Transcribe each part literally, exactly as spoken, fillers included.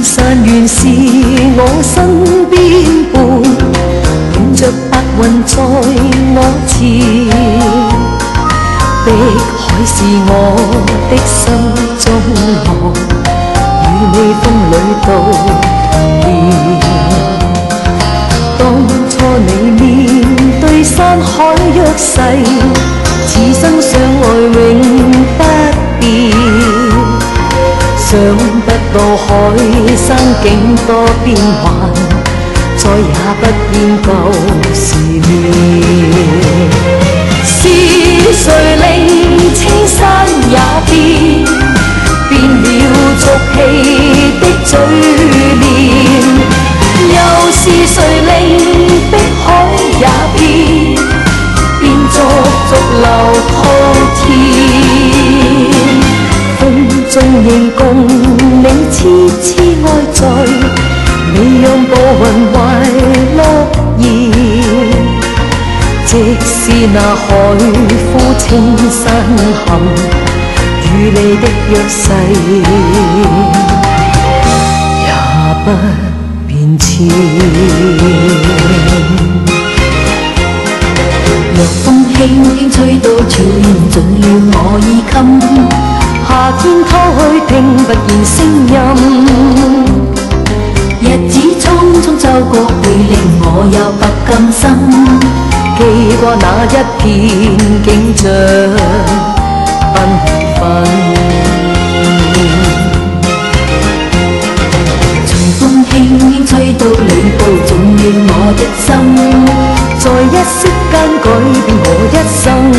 山原是我身邊伴，伴着白雲在我前。碧海是我的心中浪，與你風裏渡年。當初你面對山海約誓，此生相愛永不變。想不到海生境多變幻，再也不見舊時面。是誰令青山也變，變了俗氣的嘴臉？又是誰令碧海也變，變作逐流滔天？風中仍共你痴痴愛在，你讓步雲懷諾言。即使那海枯青山陷，與你的約誓也不變遷。若風輕輕吹到潮煙盡了我衣襟，夏天偷去聽不見聲音。日子匆匆走過，會令我有不甘心。記過那一片景象繽紛，隨風輕輕吹到你步進了我的心，在一息間改變我一生。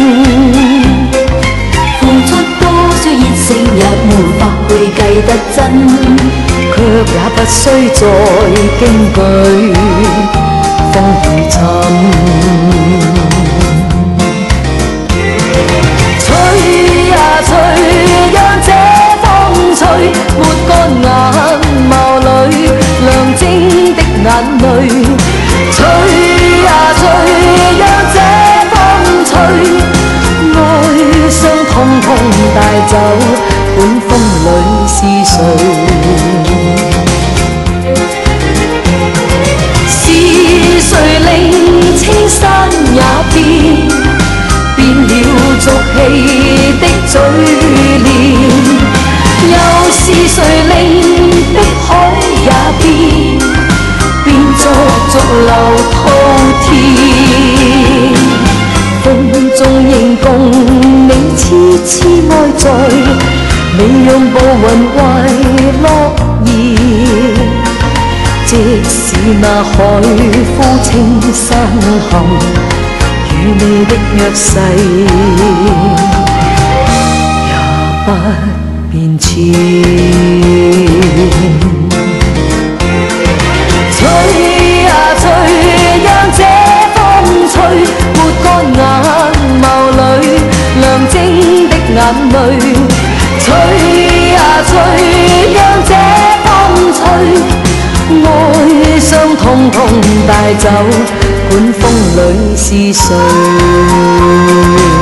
付出多少熱誠也沒法會計得真，卻也不需再驚懼風雨沉。吹呀吹，讓這風吹，抹乾眼眸裏亮晶的眼淚。吹呀吹，讓這風吹，愛傷通通帶走，管風裏是誰？是誰令青山也變，變了俗氣的嘴臉？又是誰令碧海也變，變作逐流滔天？風中仍共你痴痴愛在，你讓步雲懷諾言。即使那海枯青山陷，與你的約誓也不變遷。吹呀吹，讓這風吹，抹乾眼眸裏亮晶的眼淚。吹呀吹，讓這風吹，愛傷通通帶走，管風裏是誰？